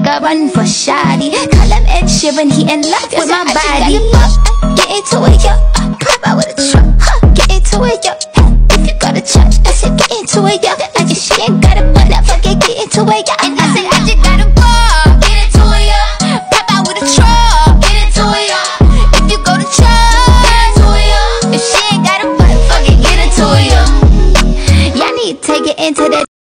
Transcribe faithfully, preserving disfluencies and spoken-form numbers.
nigga run for shoddy. Call him Ed Sheeran, he in love with my body. Get into it, yo. Pop out with a truck, huh? Get into it, yo. If you go to church, I said get into it, yo. I guess she ain't got a butt up, fuck it, get into it, yo. And I